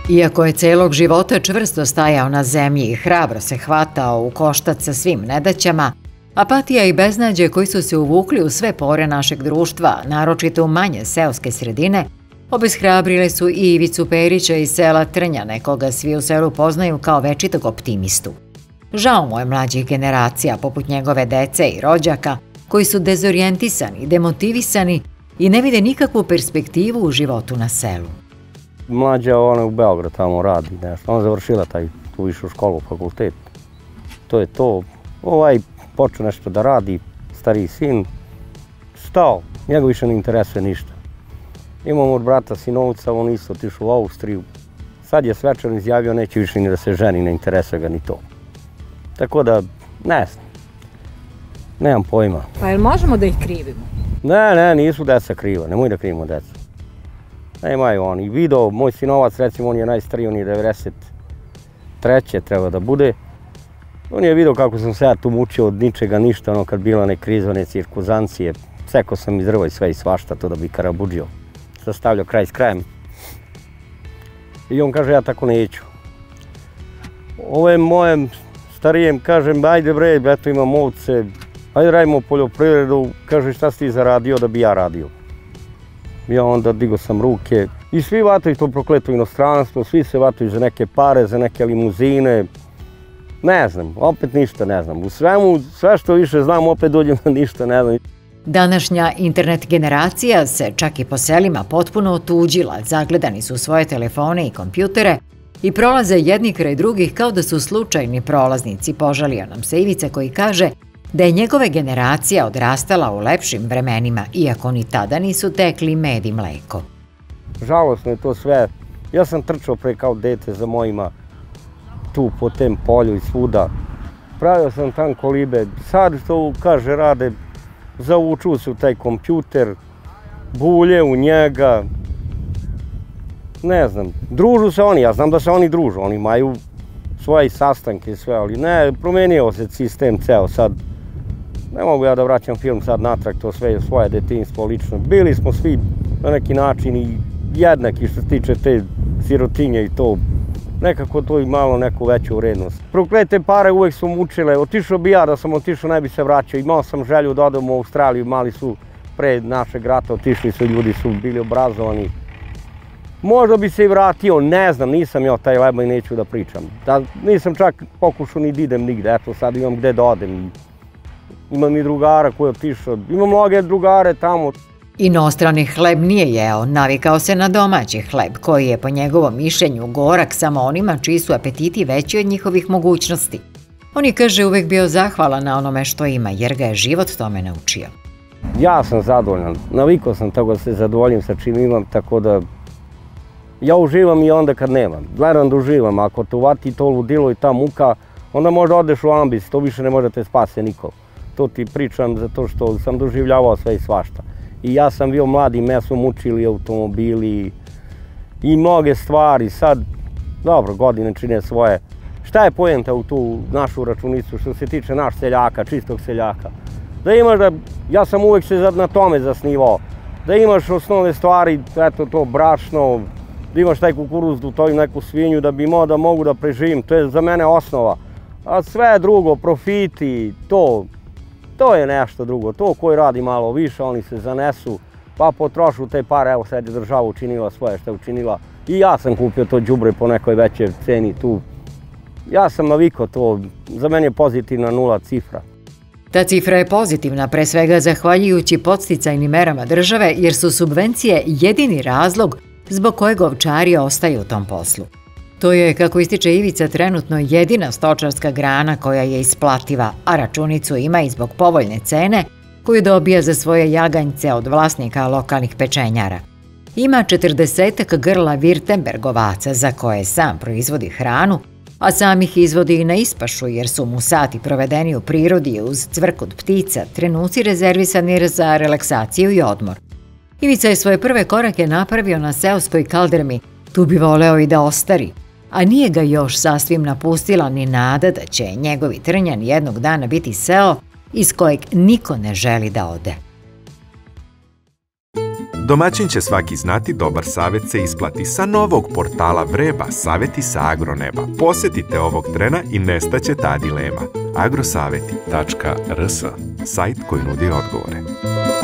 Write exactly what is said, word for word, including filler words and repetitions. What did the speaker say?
Iako je celog života čvrsto stajao na zemlji i hrabro se hvatao u koštac sa svim nedaćama, apatija i beznađe koji su se uvukli u sve pore našeg društva, naročito u manje seoske sredine, obeshrabrile su i Ivicu Perića iz sela Trnjane, koga svi u selu poznaju kao večitog optimistu. Žao mu je mlađih generacija, poput njegove dece i rođaka, koji su dezorijentisani, demotivisani i ne vide nikakvu perspektivu u životu na selu. Mlađa ona u Beograd tamo radi nešto, ona završila taj, tu višu školu, fakultet. To je to. Ovaj počeo nešto da radi, stariji sin, stao, njega više ne interesuje ništa. Imamo od brata sinovca, on isto otišao u Austriju. Sad je svečano izjavio, neće više ni da se ženi, ne interesuje ga ni to. Tako da, ne znam, nemam pojma. Pa jel možemo da ih krivimo? Ne, ne, nisu deca kriva, nemoj da krivimo deca. Nemaju oni. Video, moj sinovac, recimo, on je najstariji, on je devedeset treće treba da bude. On je video kako sam se ja tu mučio od ničega, ništa, ono kad bila ne kriza, ne cirkuzancije. Sekao sam iz drva i sve i svašta, to da bi karabuđio. Sastavljao kraj s krajem. I on kaže, ja tako neću. Ove mojem starijem, kažem, ajde bre, eto imam ovce, ajde radimo poljoprivredu, kaže, šta si ti zaradio da bi ja radio? Ja onda digo sam ruke i svi vataju to prokleto inostranstvo, svi se vataju za neke pare, za neke limuzine. Ne znam, opet ništa ne znam. U svemu, sve što više znam, opet dođem na ništa ne znam. Današnja internet generacija se čak i po selima potpuno otuđila, zagledani su u svoje telefone i kompjutere i prolaze jedni kraj drugih kao da su slučajni prolaznici, požalio nam se Ivica koji kaže da je njegove generacija odrastala u lepšim vremenima, iako ni tada nisu tekli med i mleko. Žalosno je to sve. Ja sam trčao pre kao dete za mojima tu po tem polju i svuda. Pravio sam tam kolibe. Sad što kaže rade, zavuču se u taj kompjuter, bulje u njega. Ne znam, družu se oni, ja znam da se oni družu, oni imaju svoje sastanke i sve, ali ne, promenio se sistem ceo sad. Ne mogu ja da vraćam film sad natrag, to sve je svoje detinjstvo lično. Bili smo svi na neki način i jednaki što se tiče te sirotinje i to. Nekako to i malo neku veću vrednost. Proklete pare uvek su mučile, otišao bi ja, da sam otišao ne bi se vraćao. Imao sam želju da odem u Australiju, mali su pre našeg rata, otišli su ljudi, su bili obrazovani. Možda bi se i vratio, ne znam, nisam ja taj leba i neću da pričam. Da, nisam čak pokušao ni da idem nigde, eto sad imam gde da odem. Imam i drugara koji je otišao, imam mnoge drugare tamo. Inostrani hleb nije jeo, navikao se na domaći hleb, koji je po njegovom mišljenju gorak samo onima čiji su apetiti veći od njihovih mogućnosti. On je, kaže, uvek bio zahvalan na onome što ima, jer ga je život tome naučio. Ja sam zadovoljan, navikao sam tako da se zadovoljim sa čim imam, tako da ja uživam i onda kad nemam. Gledam da uživam, ako te uvati to ludilo i ta muka, onda možda odeš u ambis, to više ne može te spase niko. To ti pričam zato što sam doživljavao sve i svašta. I ja sam bio mladi, me su mučili automobili i mnoge stvari. Sad, dobro, godine čine svoje. Šta je poenta u tu našu računicu što se tiče naš seljaka, čistog seljaka? Da imaš da, ja sam uvek se na tome zasnivao, da imaš osnovne stvari, eto to brašno, da imaš taj kukuruz, da utojim neku svinju, da bi imao da mogu da preživim, to je za mene osnova. A sve drugo, profiti, to, to je nešto drugo. To koji radi malo više, oni se zanesu, pa potrošu te pare, evo sad je država učinila svoje što je učinila. I ja sam kupio to đubre po nekoj većoj ceni tu. Ja sam navikao to, za mene je pozitivna nula cifra. Ta cifra je pozitivna, pre svega zahvaljujući podsticajnim merama države, jer su subvencije jedini razlog zbog kojeg ovčari ostaju u tom poslu. To je, kako ističe Ivica, trenutno jedina stočarska grana koja je isplativa, a računicu ima i zbog povoljne cene koju dobija za svoje jaganjce od vlasnika lokalnih pečenjara. Ima četrdesetak grla Virtemberg ovaca za koje sam proizvodi hranu, a sam ih izvodi i na ispašu jer su mu sati provedeni u prirodi uz cvrkot ptica, trenuci rezervisani za relaksaciju i odmor. Ivica je svoje prve korake napravio na seoskoj kaldrmi, tu bi voleo i da ostari, a nije ga još sasvim napustila ni nada da će njegovi Trnjan jednog dana biti selo iz kojeg niko ne želi da ode. Domaćin će svaki znati, dobar savjet se isplati. Sa novog portala Vreba, savjeti sa agroneba. Posjetite ovog trena i nestaće ta dilema. agrosaveti tačka r s, sajt koji nudi odgovore.